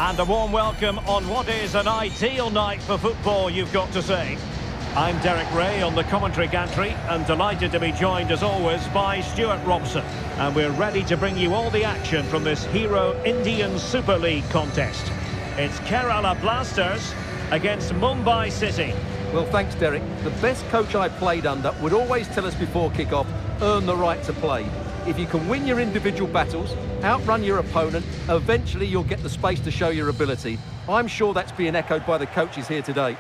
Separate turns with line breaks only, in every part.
And a warm welcome on what is an ideal night for football, you've got to say. I'm Derek Ray on the commentary gantry and delighted to be joined as always by Stuart Robson. And we're ready to bring you all the action from this Hero Indian Super League contest. It's Kerala Blasters against Mumbai City.
Well, thanks, Derek. The best coach I played under would always tell us before kick-off, earn the right to play. If you can win your individual battles, outrun your opponent, eventually you'll get the space to show your ability. I'm sure that's being echoed by the coaches here today.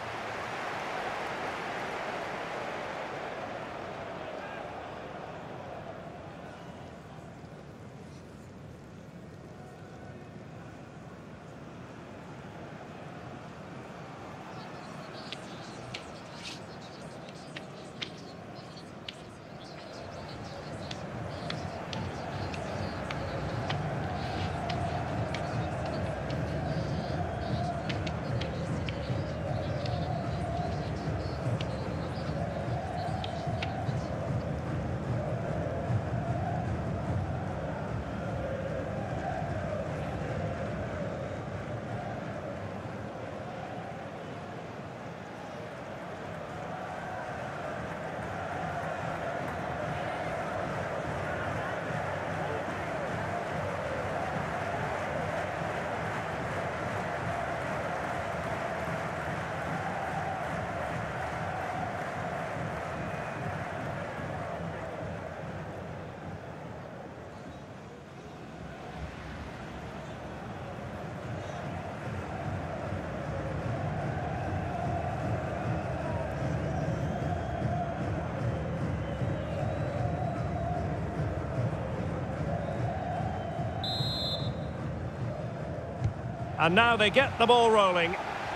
And now they get the ball rolling.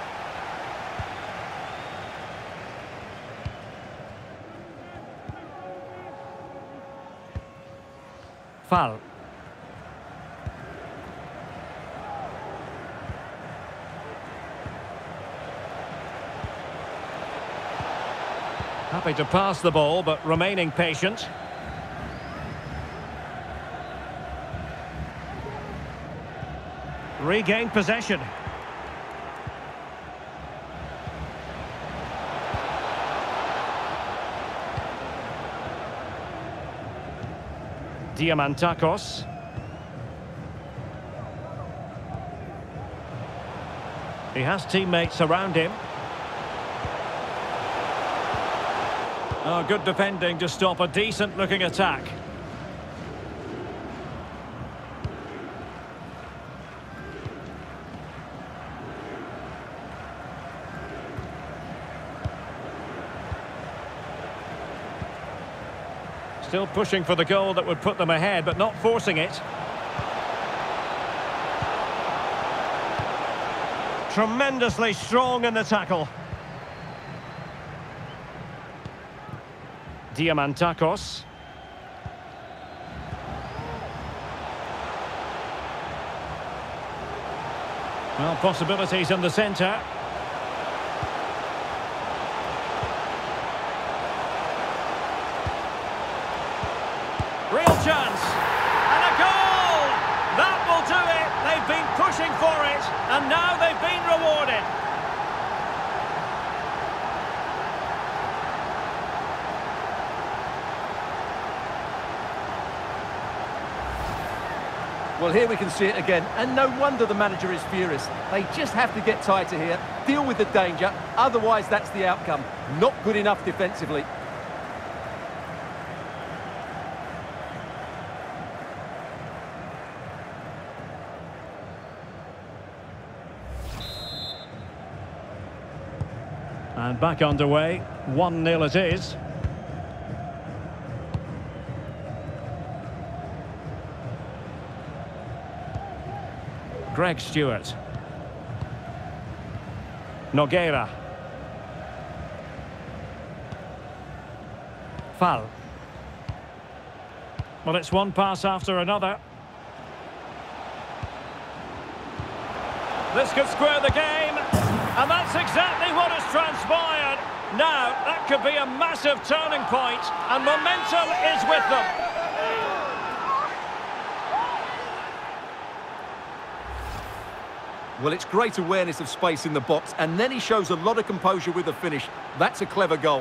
Foul. Happy to pass the ball, but remaining patient. Regained possession. Diamantakos. He has teammates around him. Oh, good defending to stop a decent-looking attack. Still pushing for the goal that would put them ahead, but not forcing it. Tremendously strong in the tackle. Diamantakos. Well, possibilities in the centre. Real chance, and a goal! That will do it. They've been pushing for it, and now they've been rewarded.
Well, here we can see it again, and no wonder the manager is furious. They just have to get tighter here, deal with the danger, otherwise that's the outcome. Not good enough defensively.
And back underway, 1-0 it is. Greg Stewart. Nogueira. Foul. Well, it's one pass after another. This could square the game, and that's exactly what has transpired. Now, that could be a massive turning point, and momentum is with them.
Well, it's great awareness of space in the box, and then he shows a lot of composure with the finish. That's a clever goal.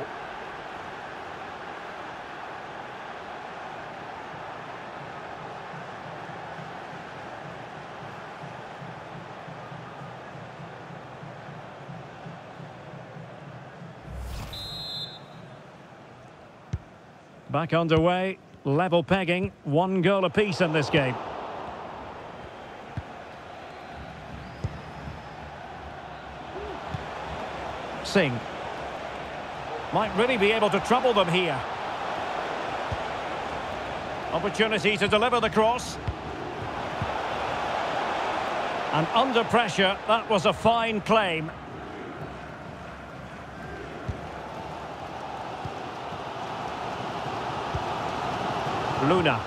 Back underway, level pegging, 1 goal apiece in this game. Singh. Might really be able to trouble them here. Opportunity to deliver the cross. And under pressure, that was a fine claim. Luna.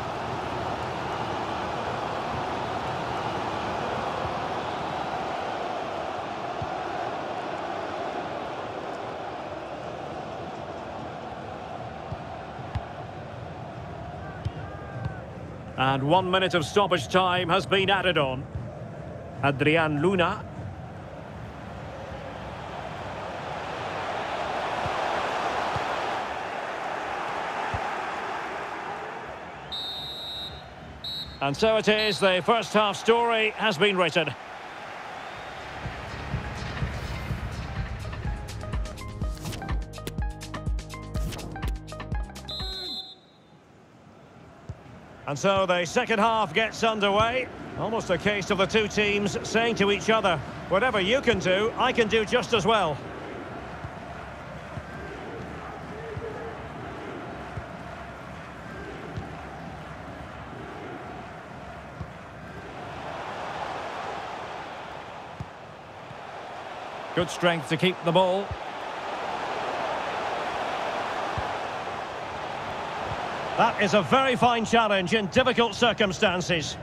And 1 minute of stoppage time has been added on. Adrian Luna. And so it is, the first half story has been written. And so the second half gets underway. Almost a case of the two teams saying to each other, whatever you can do, I can do just as well. Good strength to keep the ball. That is a very fine challenge in difficult circumstances.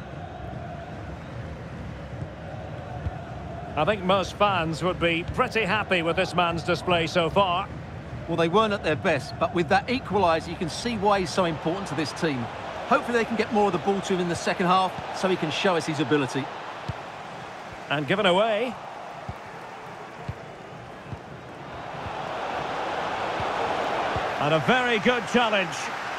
I think most fans would be pretty happy with this man's display so far.
Well, they weren't at their best, but with that equaliser, you can see why he's so important to this team. Hopefully they can get more of the ball to him in the second half so he can show us his ability.
And given away. And a very good challenge.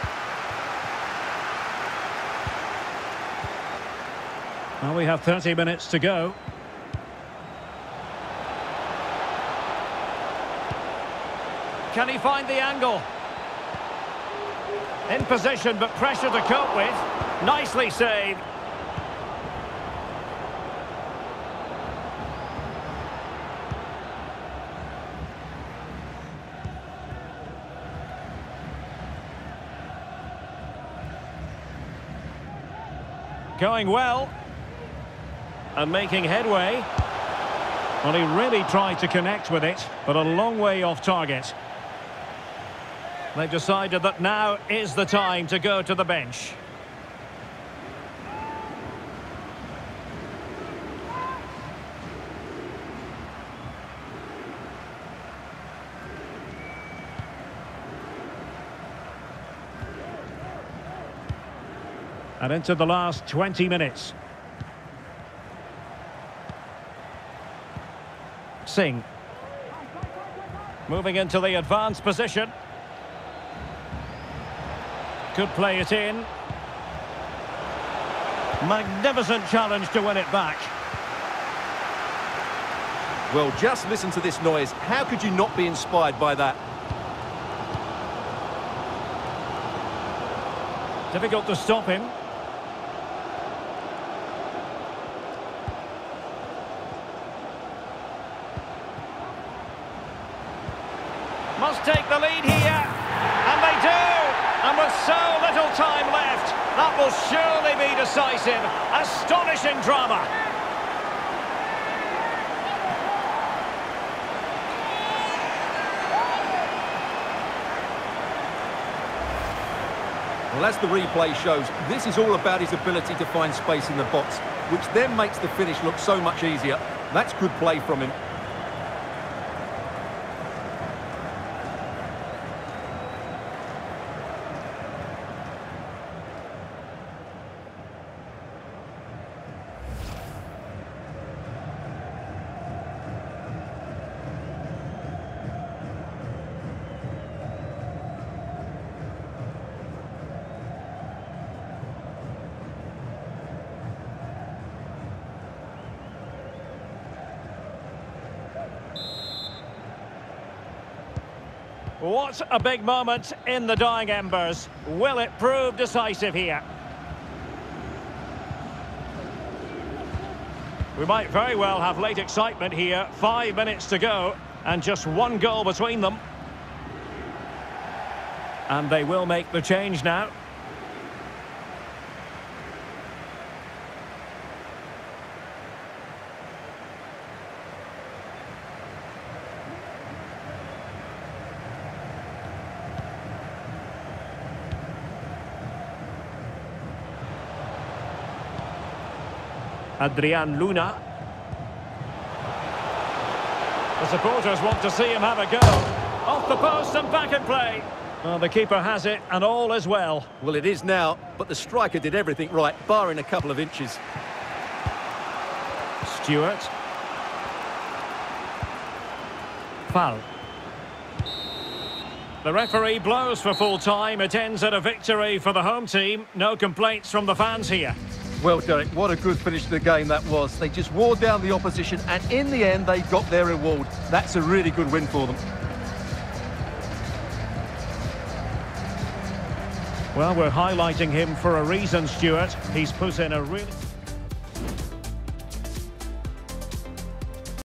Well, we have 30 minutes to go. Can he find the angle? In position, but pressure to cope with. Nicely saved. Going well. And making headway. Well, he really tried to connect with it, but a long way off target. They've decided that now is the time to go to the bench. And into the last 20 minutes. Singh. Moving into the advanced position. Could play it in. Magnificent challenge to win it back.
Well, just listen to this noise. How could you not be inspired by that?
Difficult to stop him. Must take the lead here. And they do. And with so little time left, that will surely be decisive. Astonishing drama.
Well, as the replay shows, this is all about his ability to find space in the box, which then makes the finish look so much easier. That's good play from him.
What a big moment in the dying embers. Will it prove decisive here? We might very well have late excitement here. 5 minutes to go and just one goal between them. And they will make the change now. Adrian Luna. The supporters want to see him have a go. Off the post and back in play. Well, the keeper has it and all is well.
Well, it is now, but the striker did everything right, barring a couple of inches.
Stewart. Foul. The referee blows for full time. It ends at a victory for the home team. No complaints from the fans here.
Well, Derek, what a good finish to the game that was. They just wore down the opposition, and in the end, they got their reward. That's a really good win for them.
Well, we're highlighting him for a reason, Stuart. He's put in a really...